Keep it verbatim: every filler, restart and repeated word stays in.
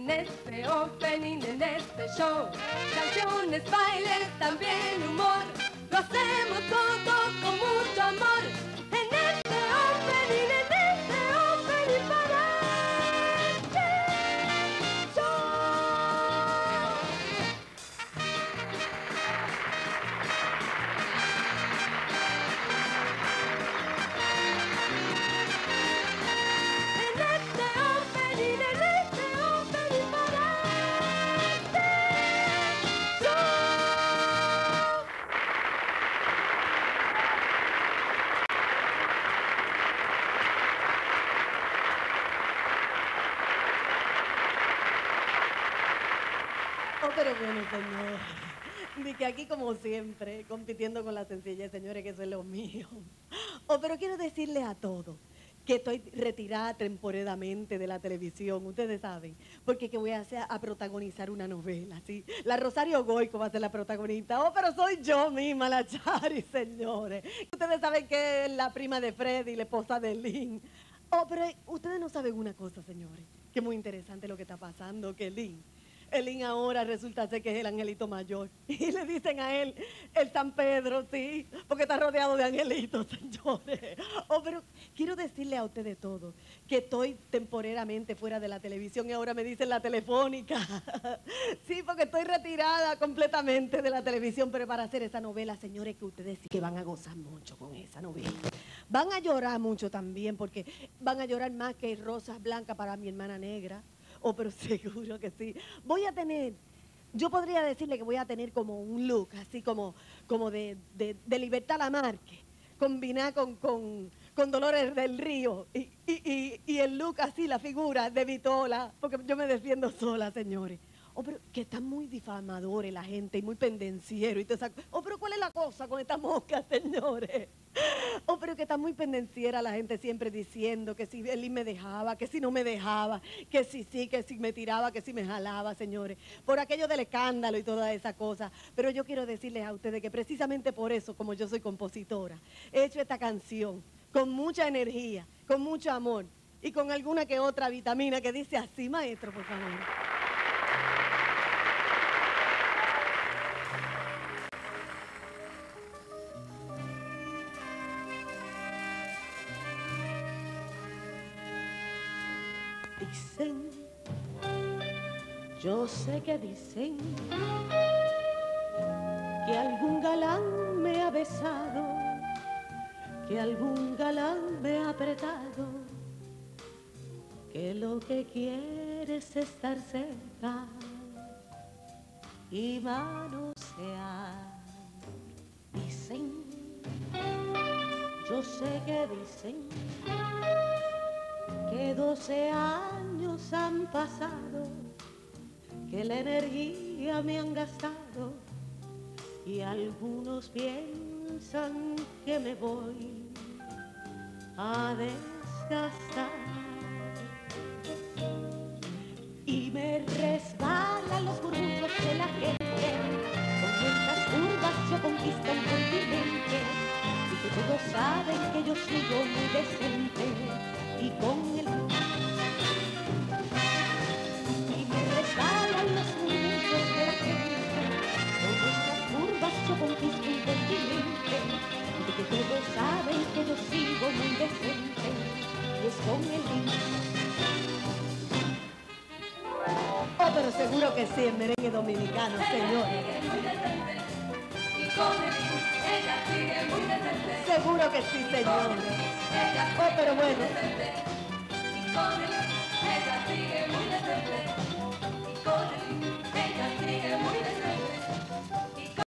en este opening, en este show. Canciones, bailes, también humor. Lo hacemos todo con mucho amor. En este opening, en este opening para este show. En este opening, en este opening para este show. Oh, pero bueno, señor. Ni que aquí, como siempre, compitiendo con la sencillez, señores, que eso es lo mío. Oh, pero quiero decirles a todos que estoy retirada temporalmente de la televisión, ustedes saben, porque que voy a hacer a protagonizar una novela, ¿sí? La Rosario Goico va a ser la protagonista. Oh, pero soy yo misma, la Chari, señores. Ustedes saben que es la prima de Freddy, la esposa de Lynn. Oh, pero ustedes no saben una cosa, señores, que es muy interesante lo que está pasando, que Lynn, Elín ahora resulta ser que es el angelito mayor. Y le dicen a él el San Pedro, sí, porque está rodeado de angelitos, señores. Oh, pero quiero decirle a ustedes todos que estoy temporalmente fuera de la televisión y ahora me dicen la telefónica. Sí, porque estoy retirada completamente de la televisión, pero para hacer esa novela, señores, que ustedes sí que van a gozar mucho con esa novela. Van a llorar mucho también, porque van a llorar más que rosas blancas para mi hermana negra. Oh, pero seguro que sí. Voy a tener, yo podría decirle que voy a tener como un look, así como, como de, de, de Libertad Lamarque, combinada con, con, con Dolores del Río, y, y, y, y el look así, la figura de Vitola, porque yo me defiendo sola, señores. Oh, pero que están muy difamadores la gente y muy pendenciero y todo eso. Oh, pero ¿cuál es la cosa con esta mosca, señores? Oh, pero que está muy pendenciera la gente siempre diciendo que si él me dejaba, que si no me dejaba, que si sí, que si me tiraba, que si me jalaba, señores. Por aquello del escándalo y toda esa cosa. Pero yo quiero decirles a ustedes que precisamente por eso, como yo soy compositora, he hecho esta canción con mucha energía, con mucho amor y con alguna que otra vitamina que dice así, maestro, por favor. Dicen, yo sé que dicen que algún galán me ha besado, que algún galán me ha apretado, que lo que quiere es estar cerca y manosear. Dicen, yo sé que dicen que doce años han pasado, que la energía me han gastado y algunos piensan que me voy a desgastar. Y me resbalan los murmullos de la gente, con estas curvas yo conquisto un continente, y que todos saben que yo sigo muy decente. Y con el y me resbalan los murmullos de la gente, con estas curvas yo conquisto un continente, y que todos saben que yo sigo muy decente, y es con el oh, pero seguro que sí, el merengue dominicano, señores. Seguro que sí, señores. Oh, pero bueno.